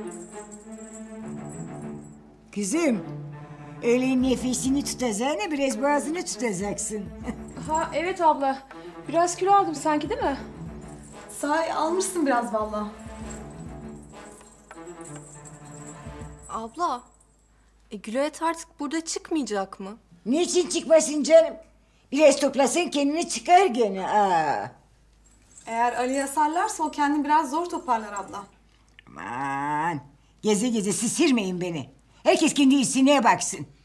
Kızım, öyle nefesini tutacağına biraz boğazını tutacaksın. Ha evet abla. Biraz kilo aldım sanki değil mi? Sahi almışsın biraz vallahi. Abla, Gülayet artık burada çıkmayacak mı? Niçin çıkmasın canım? Biraz toplasın kendini çıkar gene. Aa. Eğer Ali'ye sarlarsa o kendini biraz zor toparlar abla. Aman, geze geze sisirmeyin beni. Herkes kendi işine baksın.